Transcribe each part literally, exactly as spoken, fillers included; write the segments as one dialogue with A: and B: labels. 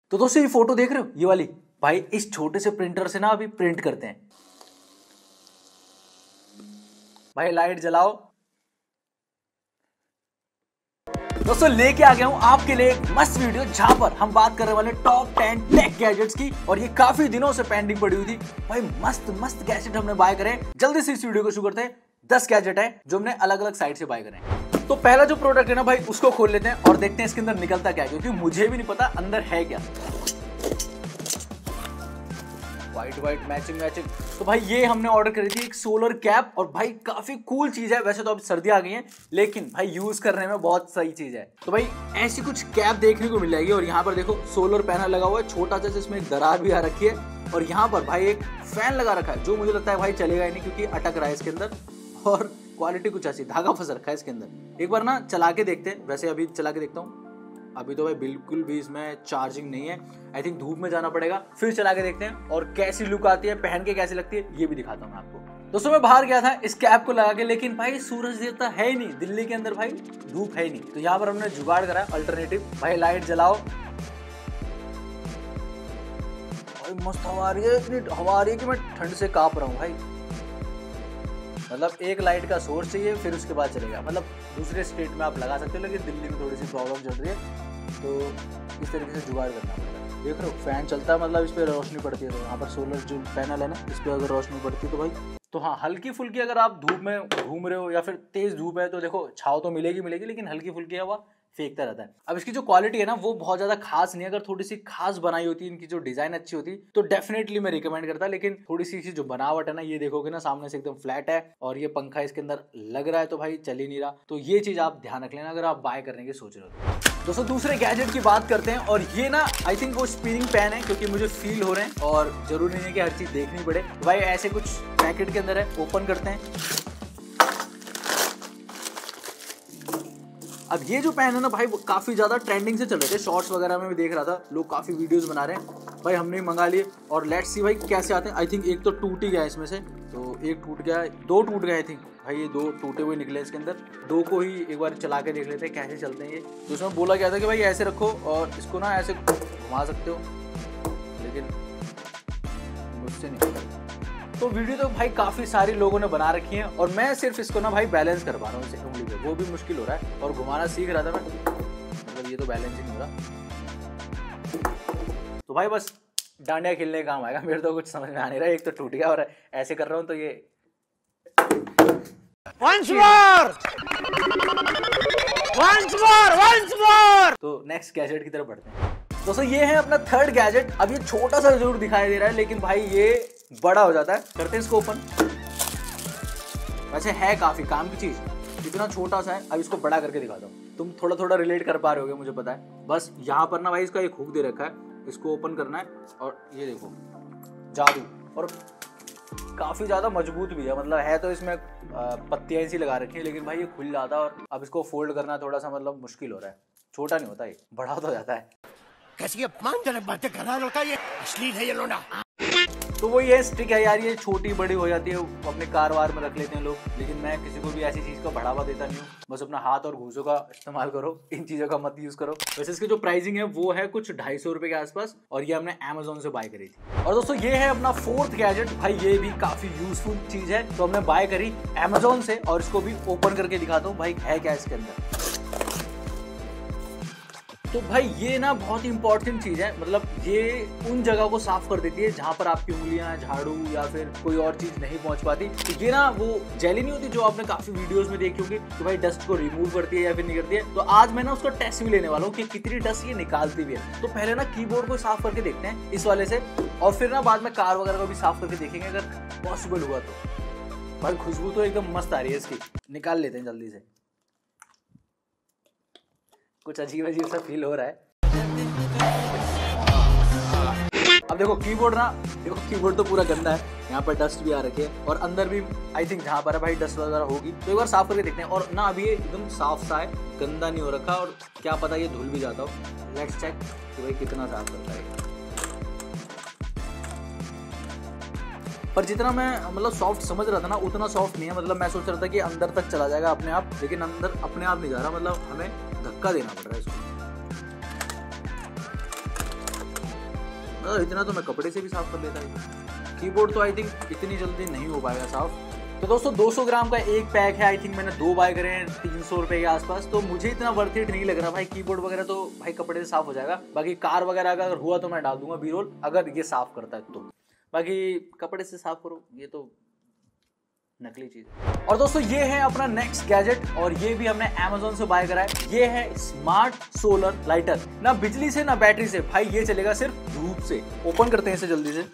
A: तो दोस्तों ये फोटो देख रहे हो, ये वाली, भाई इस छोटे से प्रिंटर से ना अभी प्रिंट करते हैं। भाई लाइट जलाओ। दोस्तों लेके आ गया हूं आपके लिए एक मस्त वीडियो जहां पर हम बात करने वाले टॉप टेन टेक गैजेट्स की, और ये काफी दिनों से पेंडिंग पड़ी हुई थी। भाई मस्त मस्त गैजेट हमने बाय करे। जल्दी से इस वीडियो को शुरू करते हैं। दस गैजेट है जो हमने अलग अलग साइट से बाय करे। तो पहला जो प्रोडक्ट है ना भाई, उसको खोल लेते हैं और देखते हैं इसके अंदर निकलता क्या है, क्योंकि मुझे भी नहीं पता अंदर है क्या। White white matching matching. तो भाई ये हमने ऑर्डर करी थी एक सोलर कैप, और भाई काफी कूल चीज है। वैसे तो अब सर्दी आ गई है, लेकिन भाई यूज करने में बहुत सही चीज है। तो भाई ऐसी कुछ कैप देखने को मिल जाएगी, और यहाँ पर देखो सोलर पैनल लगा हुआ है छोटा सा, जिसमें एक दरार भी आ रखी है, और यहाँ पर भाई एक फैन लगा रखा है जो मुझे लगता है भाई चलेगा ही नहीं, क्योंकि अटक रहा है इसके अंदर, और क्वालिटी कुछ ऐसी, धागा फंस रखा है इसके अंदर। एक बार ना चला के देखते हैं। वैसे अभी चला के देखता हूँ। अभी तो भाई बिल्कुल भी इसमें चार्जिंग नहीं है। आई थिंक धूप में जाना पड़ेगा, फिर चला के देखते हैं और कैसी लुक आती है, पहन के कैसी लगती है ये भी दिखाता हूँ मैं आपको। दोस्तों मैं बाहर गया था इस कैप को लगा के, लेकिन भाई सूरज देवता है ही नहीं दिल्ली के अंदर, भाई धूप है ही नहीं। तो यहाँ पर हमने जुगाड़ करा अल्टरनेटिव। भाई लाइट जलाओ। भाई मस्त हवा आ रही है, इतनी हवा आ रही है कि मैं ठंड से कांप रहा हूँ भाई। मतलब एक लाइट का सोर्स चाहिए, फिर उसके बाद चलेगा। मतलब दूसरे स्टेट में आप लगा सकते हो, लेकिन दिल्ली में थोड़ी सी प्रॉब्लम चल रही है, तो इस तरीके से जुगाड़ करना पड़ेगा। देख रहे हो फैन चलता है, मतलब इस पर रोशनी पड़ती है। तो यहाँ पर सोलर जो पैनल है ना, इस पर अगर रोशनी पड़ती है तो भाई, तो हाँ हल्की फुल्की अगर आप धूप में घूम रहे हो या फिर तेज धूप है तो देखो छाव तो मिलेगी मिलेगी, लेकिन हल्की फुल्की हवा फेंकता रहता है। अब इसकी जो क्वालिटी है ना वो बहुत ज्यादा खास नहीं है। अगर थोड़ी सी खास बनाई होती, इनकी जो डिजाइन अच्छी होती, तो डेफिनेटली मैं रिकमेंड करता। लेकिन थोड़ी सी इसकी जो बनावट है ना, ये देखोगे ना सामने से एकदम फ्लैट है, और ये पंखा इसके अंदर लग रहा है तो भाई चल ही नहीं रहा। तो ये चीज आप ध्यान रख लेना अगर आप बाय करने की सोच रहे हो। दोस्तों दूसरे गैजेट की बात करते हैं, और ये ना आई थिंक वो स्पिनिंग पैन है, क्योंकि मुझे फील हो रहे हैं और जरूरी नहीं है कि हर चीज देखनी पड़े। भाई ऐसे कुछ पैकेट के अंदर है, ओपन करते हैं। अब ये जो पैन है ना भाई, वो काफी ज्यादा ट्रेंडिंग से चल रहे थे, शॉर्ट्स वगैरह में भी देख रहा था, लोग काफी वीडियोस बना रहे हैं। भाई हमने मंगा लिए, और लेट्स सी भाई कैसे आते हैं। आई थिंक एक तो टूट ही गया इसमें से, तो एक टूट गया, दो टूट गए आई थिंक। भाई ये दो टूटे हुए निकले इसके अंदर। दो को ही एक बार चला के देख लेते हैं कैसे चलते हैं ये। तो उसमें बोला गया था कि भाई ऐसे रखो और इसको ना ऐसे घुमा सकते हो, लेकिन मुझसे नहीं। तो वीडियो तो भाई काफी सारे लोगों ने बना रखी है, और मैं सिर्फ इसको ना भाई बैलेंस कर पा रहा हूँ इसे उंगली पे, वो भी मुश्किल हो रहा है। और घुमाना सीख रहा था मैं, मतलब ये तो बैलेंस ही नहीं हो रहा। तो भाई बस डांडिया खेलने का काम आएगा। मेरे तो कुछ समझ में आ नहीं रहा। एक तो टूट गया और ऐसे कर रहा हूँ, तो ये Once more! Once more! Once more! तो नेक्स्ट गैजेट की तरफ बढ़ते हैं। दोस्तों ये है अपना थर्ड गैजेट। अब ये छोटा सा जरूर दिखाई दे रहा है, लेकिन भाई ये बड़ा हो जाता है। करते हैं इसको ओपन। वैसे है काफी काम की चीज, इतना छोटा सा है। अब इसको बड़ा करके दिखाता हूँ, तुम थोड़ा थोड़ा रिलेट कर पा रहे होगे मुझे पता है। बस यहाँ पर ना भाई इसका एक हुक दे रखा है, इसको ओपन करना है, और ये देखो जादू। और काफी ज्यादा मजबूत भी है, मतलब है तो इसमें पत्तियां ऐसी लगा रखी है, लेकिन भाई ये खुल जाता है। और अब इसको फोल्ड करना थोड़ा सा मतलब मुश्किल हो रहा है। छोटा नहीं होता, ये बड़ा तो जाता है।
B: कैसी अपमानजनक बातें कर रहा है लड़का, ये अश्लील है ये लोना।
A: तो वो ये स्टिक है यार, ये छोटी बड़ी हो जाती है, अपने कार वार में रख लेते हैं लोग, लेकिन मैं किसी को भी ऐसी चीज का बढ़ावा देता नहीं हूँ। बस अपना हाथ और घूसों का इस्तेमाल करो, इन चीजों का मत यूज करो। वैसे इसकी जो प्राइसिंग है वो है कुछ ढाई सौ रुपए के आसपास, और ये हमने अमेजोन से बाय करी थी। और दोस्तों ये है अपना फोर्थ गैजेट। भाई ये भी काफी यूजफुल चीज है, तो हमने बाय करी अमेजोन से, और इसको भी ओपन करके दिखाता हूँ भाई है क्या इसके अंदर। तो भाई ये ना बहुत ही इंपॉर्टेंट चीज है, मतलब ये उन जगह को साफ कर देती है जहां पर आपकी उंगलियां, झाड़ू या फिर कोई और चीज नहीं पहुंच पाती। तो ये ना वो जेली नहीं होती जो आपने काफी वीडियोस में देखी होगी कि भाई डस्ट को रिमूव करती है या फिर नहीं करती है। तो आज मैं ना उसका टेस्ट भी लेने वाला हूँ कि कितनी डस्ट ये निकालती भी है। तो पहले ना कीबोर्ड को साफ करके देखते हैं इस वाले से, और फिर ना बाद में कार वगैरह को भी साफ करके देखेंगे अगर पॉसिबल हुआ तो। भाई खुशबू तो एकदम मस्त आ रही है इसकी, निकाल लेते हैं जल्दी से। कुछ अजीब अजीब सा फील हो रहा है। अब देखो कीबोर्ड ना, देखो कीबोर्ड तो पूरा गंदा है, यहाँ पर डस्ट भी आ रखी है, और अंदर भी आई थिंक जहाँ पर है भाई डस्ट वगैरह होगी। तो एक बार साफ करके देखते हैं। और ना अभी ये एकदम साफ सा है, गंदा नहीं हो रखा, और क्या पता ये धुल भी जाता हो। लेट्स चेक कि भाई कितना साफ करता है। पर जितना मैं मतलब सॉफ्ट समझ रहा था ना, उतना सॉफ्ट नहीं है। मतलब मैं सोच रहा था कि अंदर तक चला जाएगा अपने आप, लेकिन अंदर अपने आप नहीं जा रहा, मतलब हमें धक्का देना पड़ रहा है इसको। तो इतना तो मैं कपड़े से भी साफ कर लेता है। कीबोर्ड तो आई थिंक इतनी जल्दी नहीं हो पाएगा साफ। तो दोस्तों दो सौ ग्राम का एक पैक है, आई थिंक मैंने दो बाय करे हैं तीन सौ रुपए के आसपास। तो मुझे इतना वर्थ इट नहीं लग रहा भाई। कीबोर्ड वगैरह तो भाई कपड़े से साफ हो जाएगा, बाकी कार वगैरह अगर हुआ तो मैं डाल दूंगा बी रोल, अगर ये साफ करता है तो। बाकी कपड़े से साफ करो, ये तो नकली चीज है। और दोस्तों ये है अपना नेक्स्ट गैजेट, और ये भी हमने Amazon से बाय करा है। ये है स्मार्ट सोलर लाइटर, ना बिजली से ना बैटरी से भाई, ये चलेगा सिर्फ धूप से। ओपन करते हैं इसे जल्दी से,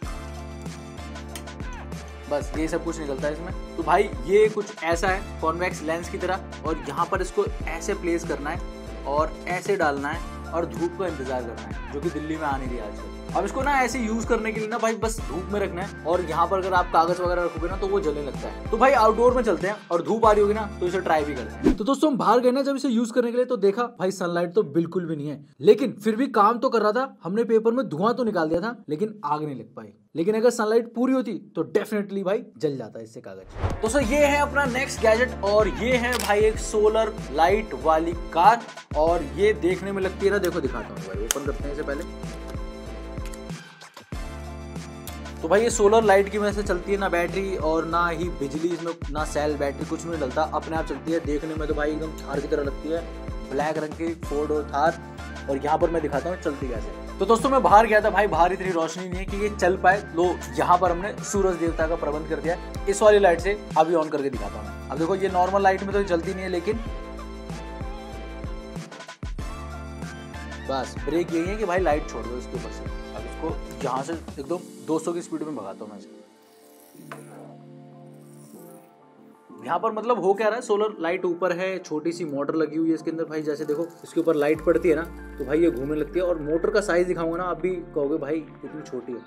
A: बस ये सब कुछ निकलता है इसमें। तो भाई ये कुछ ऐसा है कॉन्वेक्स लेंस की तरह, और यहाँ पर इसको ऐसे प्लेस करना है और ऐसे डालना है और धूप का इंतजार करना है, जो कि दिल्ली में आ नहीं रही आजकल। अब इसको ना ऐसे यूज करने के लिए ना भाई बस धूप में रखना है, और यहाँ पर अगर आप कागज वगैरह रखोगे ना तो वो जलने लगता है। तो भाई आउटडोर में चलते हैं, और धूप आ रही होगी ना तो इसे ट्राई भी करते हैं। तो दोस्तों हम बाहर गए ना जब इसे यूज करने के लिए, तो देखा भाई सनलाइट तो बिल्कुल भी नहीं है, लेकिन फिर भी काम तो कर रहा था। हमने पेपर में धुआं तो निकाल दिया था, लेकिन आग नहीं लग पाई। लेकिन अगर सनलाइट पूरी होती तो डेफिनेटली भाई जल जाता है इससे कागज। तो सर ये है अपना नेक्स्ट गैजेट, और ये है भाई एक सोलर लाइट वाली कार, और ये देखने में लगती है ना, देखो दिखाता हूँ भाई, ओपन करते हैं इसे पहले। तो भाई ये सोलर लाइट की वजह से चलती है, ना बैटरी और ना ही बिजली इसमें, ना सेल बैटरी कुछ नहीं डलता, अपने आप चलती है। देखने में तो भाई एकदम थार की तरह लगती है, ब्लैक रंग की फोर्ड और थार। और यहाँ पर मैं दिखाता हूँ चलती कैसे। तो दोस्तों मैं बाहर गया था भाई, बाहर इतनी रोशनी नहीं है कि ये चल पाए। लो यहाँ पर हमने सूरज देवता का प्रबंध कर दिया इस वाली लाइट से। अभी ऑन करके दिखाता हूँ। अब देखो ये नॉर्मल लाइट में तो चलती नहीं है, लेकिन बस ब्रेक यही है कि भाई लाइट छोड़ दो इसके ऊपर से। अब इसको यहाँ से एकदम दो सौ की स्पीड में भगाता हूँ मैं इसे। यहाँ पर मतलब हो क्या रहा है, सोलर लाइट ऊपर है, छोटी सी मोटर लगी हुई है इसके अंदर भाई। जैसे देखो इसके ऊपर लाइट पड़ती है ना, तो भाई ये घूमने लगती है। और मोटर का साइज दिखाऊंगा ना, आप भी कहोगे भाई इतनी छोटी है।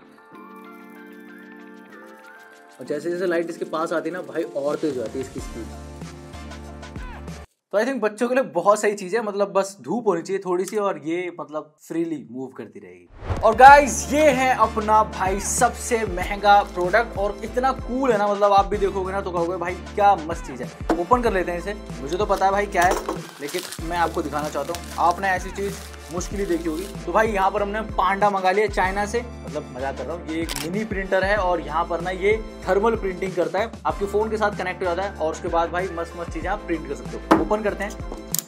A: और जैसे जैसे लाइट इसके पास आती है ना भाई, और तेज हो जाती है इसकी स्पीड। तो आई थिंक बच्चों के लिए बहुत सही चीज है, मतलब बस धूप होनी चाहिए थोड़ी सी, और ये मतलब फ्रीली मूव करती रहेगी। और गाइस ये है अपना भाई सबसे महंगा प्रोडक्ट, और इतना कूल है ना, मतलब आप भी देखोगे ना तो कहोगे भाई क्या मस्त चीज है। ओपन कर लेते हैं इसे। मुझे तो पता है भाई क्या है, लेकिन मैं आपको दिखाना चाहता हूँ। आपने ऐसी चीज मुश्किल ही देखी होगी। तो भाई यहाँ पर हमने पांडा मंगा लिया चाइना से, मतलब मजाक कर रहा हूँ। ये एक मिनी प्रिंटर है, और यहाँ पर ना ये थर्मल प्रिंटिंग करता है, आपके फोन के साथ कनेक्ट हो जाता है, और उसके बाद भाई मस्त मस्त चीजें आप प्रिंट कर सकते हो। ओपन करते हैं।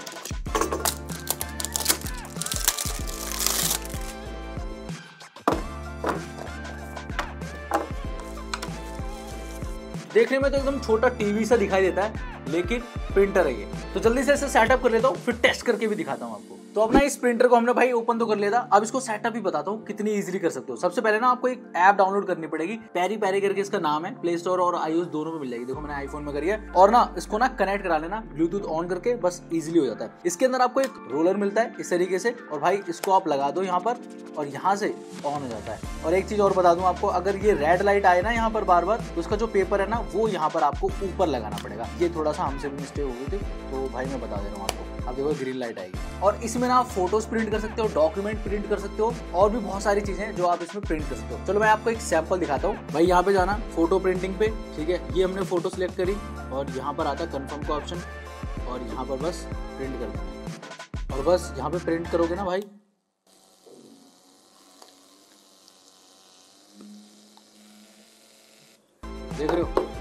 A: देखने में तो एकदम छोटा टीवी सा दिखाई देता है, लेकिन प्रिंटर है ये। तो जल्दी से इसे सेटअप कर लेता हूँ, फिर टेस्ट करके भी दिखाता हूँ आपको। तो अपना इस प्रिंटर को हमने भाई ओपन तो कर लिया था, अब इसको सेटअप भी बताता हूँ कितनी इजीली कर सकते हो। सबसे पहले ना आपको एक ऐप डाउनलोड करनी पड़ेगी, पैरी पैरी करके इसका नाम है, प्ले स्टोर और आईओएस दोनों में मिल जाएगी। देखो मैंने आईफोन में करी है। और ना इसको ना कनेक्ट करा लेना ब्लूटूथ ऑन करके, बस इजीली हो जाता है। इसके अंदर आपको एक रोलर मिलता है इस तरीके से, और भाई इसको आप लगा दो यहाँ पर, और यहाँ से ऑन हो जाता है। और एक चीज और बता दूं आपको, अगर ये रेड लाइट आए ना यहाँ पर बार बार, तो उसका जो पेपर है ना वो यहाँ पर आपको ऊपर लगाना पड़ेगा। ये थोड़ा सा हमसे भी मिस्टेक हो गई थी, तो भाई मैं बता दे रहा हूँ आपको। अब देखो ग्रीन लाइट आएगी, और इसमें ना आप फोटोज प्रिंट कर सकते हो, डॉक्यूमेंट प्रिंट कर सकते हो, और भी बहुत सारी चीजें जो आप इसमें प्रिंट कर सकते हो। चलो मैं आपको एक सैंपल दिखाता हूँ। भाई यहाँ पे जाना फोटो प्रिंटिंग पे, ठीक है। ये हमने फोटो सिलेक्ट करी, और यहाँ पर आता है कन्फर्म का ऑप्शन, और यहाँ पर बस प्रिंट कर देना। और बस यहाँ पे प्रिंट करोगे ना भाई, देख रहे हो,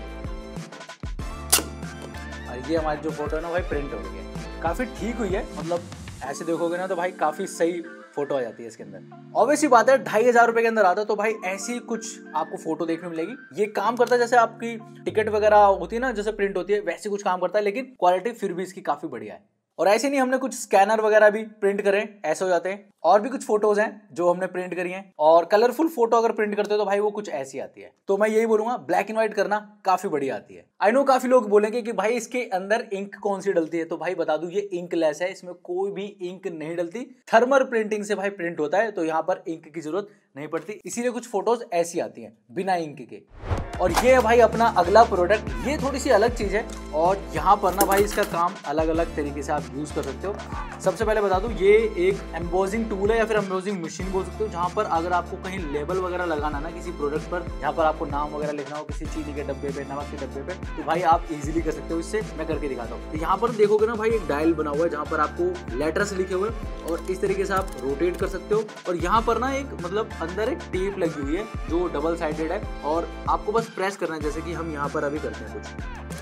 A: ये हमारी जो फोटो है ना भाई प्रिंट हो गई है। काफी ठीक हुई है, मतलब ऐसे देखोगे ना तो भाई काफी सही फोटो आ जाती है इसके अंदर। ऑब्वियसली बात है ढाई हजार रुपए के अंदर आता है, तो भाई ऐसी कुछ आपको फोटो देखने मिलेगी। ये काम करता है जैसे आपकी टिकट वगैरह होती है ना, जैसे प्रिंट होती है वैसे कुछ काम करता है, लेकिन क्वालिटी फिर भी इसकी काफी बढ़िया है। और ऐसे नहीं, हमने कुछ स्कैनर वगैरह भी प्रिंट करें, ऐसे हो जाते हैं। और भी कुछ फोटोज हैं जो हमने प्रिंट करी हैं, और कलरफुल फोटो अगर प्रिंट करते हो तो भाई वो कुछ ऐसी आती है। तो मैं यही बोलूंगा ब्लैक एंड व्हाइट करना काफी बढ़िया आती है। आई नो काफी लोग बोलेंगे कि भाई इसके अंदर इंक कौन सी डलती है, तो भाई बता दूं ये इंक लेस है, इसमें कोई भी इंक नहीं डलती। थर्मल प्रिंटिंग से भाई प्रिंट होता है, तो यहाँ पर इंक की जरूरत नहीं पड़ती, इसीलिए कुछ फोटोज ऐसी आती है बिना इंक के। और ये है भाई अपना अगला प्रोडक्ट। ये थोड़ी सी अलग चीज है और यहाँ पर ना भाई इसका काम अलग अलग तरीके से आप यूज कर सकते हो। सबसे पहले बता दूं, ये एक एम्बोजिंग टूल है या फिर एम्बोजिंग मशीन बोल सकते हो, जहाँ पर अगर आपको कहीं लेबल वगैरह लगाना ना किसी प्रोडक्ट पर, जहाँ पर आपको नाम वगैरह लिखना हो किसी चीनी के डब्बे पे, नमक के डब्बे पे, तो भाई आप इजीली कर सकते हो। इससे मैं करके दिखाता हूँ। तो यहाँ पर देखोगे ना भाई एक डायल बना हुआ है जहाँ पर आपको लेटर्स लिखे हुए और इस तरीके से आप रोटेट कर सकते हो। और यहाँ पर ना एक मतलब अंदर एक टेप लगी हुई है जो डबल साइडेड है और आपको बस प्रेस करना है, जैसे कि हम यहाँ पर अभी करते हैं कुछ।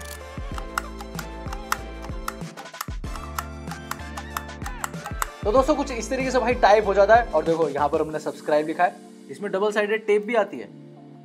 A: तो दोस्तों कुछ इस तरीके से भाई टाइप हो जाता है। और देखो यहाँ पर हमने सब्सक्राइब लिखा है, इसमें डबल साइडेड टेप भी आती है,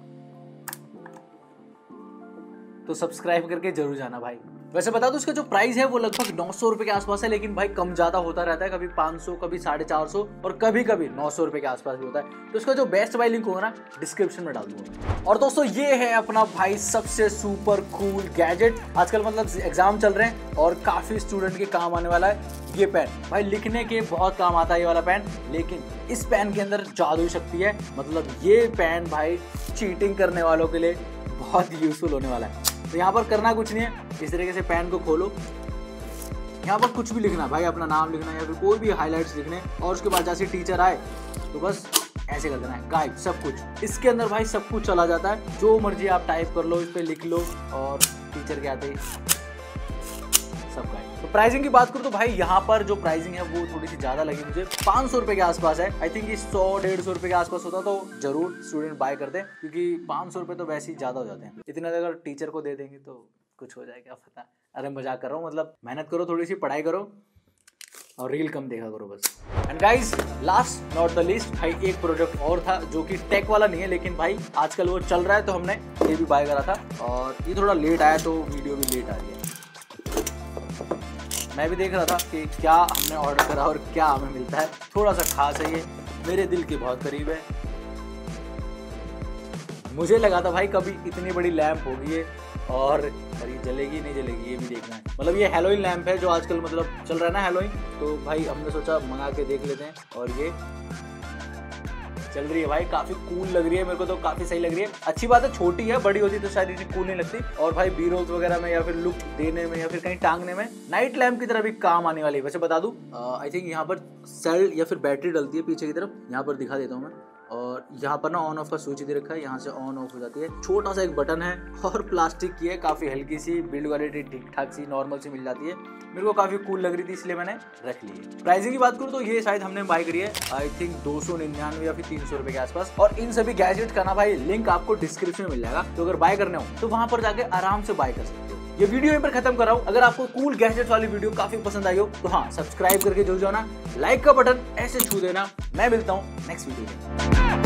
A: तो सब्सक्राइब करके जरूर जाना भाई। वैसे बता दो इसका जो प्राइस है वो लगभग नौ सौ रुपए के आसपास है, लेकिन भाई कम ज्यादा होता रहता है, कभी पाँच सौ, कभी साढ़े चार सौ और कभी कभी नौ सौ रुपए के आसपास भी होता है। तो इसका जो बेस्ट बाय लिंक होगा ना डिस्क्रिप्शन में डाल दूंगा। और दोस्तों ये है अपना भाई सबसे सुपर कूल गैजेट। आजकल मतलब एग्जाम चल रहे हैं और काफी स्टूडेंट के काम आने वाला है ये पेन। भाई लिखने के बहुत काम आता है ये वाला पेन, लेकिन इस पेन के अंदर जादुई शक्ति है। मतलब ये पेन भाई चीटिंग करने वालों के लिए बहुत यूजफुल होने वाला है। तो यहाँ पर करना कुछ नहीं है, इस तरीके से पेन को खोलो, यहाँ पर कुछ भी लिखना भाई, अपना नाम लिखना या फिर कोई भी हाइलाइट्स लिखने, और उसके बाद जैसे टीचर आए तो बस ऐसे कर देना है गायब सब कुछ। इसके अंदर भाई सब कुछ चला जाता है, जो मर्जी आप टाइप कर लो, इस पे लिख लो और टीचर के आते ही सब गायब। तो प्राइसिंग की बात करूँ तो भाई यहाँ पर जो प्राइसिंग है वो थोड़ी सी ज्यादा लगी मुझे, पाँच सौ रुपए के आसपास है। आई थिंक ये सौ डेढ़ सौ रुपए के आसपास होता तो जरूर स्टूडेंट बाय करते हैं, क्योंकि पाँच सौ रुपए तो वैसे ही ज्यादा हो जाते हैं। इतने अगर टीचर को दे देंगे तो कुछ हो जाएगा पता। अरे मजाक कर रहा हूँ, मतलब मेहनत करो, थोड़ी सी पढ़ाई करो और रील कम देखा करो बस। And guys last not the least भाई एक प्रोडक्ट और था जो कि टेक वाला नहीं है, लेकिन भाई आजकल वो चल रहा है तो हमने ये भी बाय करा था। और ये थोड़ा लेट आया तो वीडियो भी लेट आ रही है। मैं भी देख रहा था कि क्या हमने ऑर्डर करा और क्या हमें मिलता है। थोड़ा सा खास है ये, मेरे दिल के बहुत करीब है। मुझे लगा था भाई कभी इतनी बड़ी लैंप होगी ये, और ये जलेगी नहीं जलेगी ये भी देखना है। मतलब ये हैलोइन लैंप है जो आजकल मतलब चल रहा है ना हैलोइन, तो भाई हमने सोचा मंगा के देख लेते हैं। और ये चल रही है भाई, काफी कूल लग रही है, मेरे को तो काफी सही लग रही है। अच्छी बात है, छोटी है, बड़ी होती तो शायद इतनी कूल नहीं लगती। और भाई बी रोल्स वगैरह में या फिर लुक देने में या फिर कहीं टांगने में नाइट लैंप की तरह भी काम आने वाली है। वैसे बता दूं, आई थिंक यहाँ पर सेल या फिर बैटरी डलती है पीछे की तरफ, यहाँ पर दिखा देता हूँ मैं। और यहाँ पर ना ऑन ऑफ का स्विच दे रखा है, यहाँ से ऑन ऑफ हो जाती है। छोटा सा एक बटन है और प्लास्टिक की है, काफी हल्की सी, बिल्ड क्वालिटी ठीक ठाक सी नॉर्मल सी मिल जाती है। मेरे को काफी कूल लग रही थी इसलिए मैंने रख ली है। प्राइसिंग की बात करूँ तो ये शायद हमने बाय करी है आई थिंक दो सौ निन्यानवे या फिर तीन सौ रुपए के आसपास। और इन सभी गैजेट का ना भाई लिंक आपको डिस्क्रिप्शन में मिल जाएगा, तो अगर बाय करने हो तो वहां पर जाके आराम से बाय कर सकते हो। ये वीडियो यहीं पर खत्म कर रहा हूँ। अगर आपको कूल गैजेट वाली वीडियो काफी पसंद आई हो तो हाँ सब्सक्राइब करके जरूर जाना, लाइक का बटन ऐसे छू देना। मैं मिलता हूँ नेक्स्ट वीडियो में।